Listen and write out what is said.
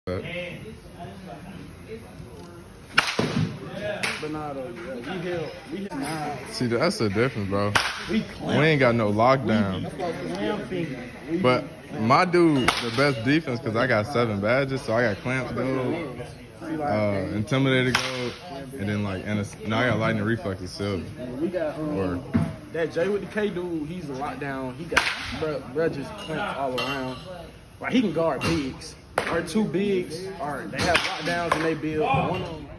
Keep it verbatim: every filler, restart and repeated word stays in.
But nah, though, yeah, we held, we held nah. See, that's the difference, bro. We, we ain't got no lockdown. We, but my dude, the best defense, because I got seven badges, so I got clamps gold, uh, intimidated gold, and then like, and it's, no, I got lightning reflexes silver. We got um, or, that J with the K dude, he's a lockdown. He got, bro, bro just clamps all around. Like, he can guard bigs. Our two bigs are, they have lockdowns and they build. One of them,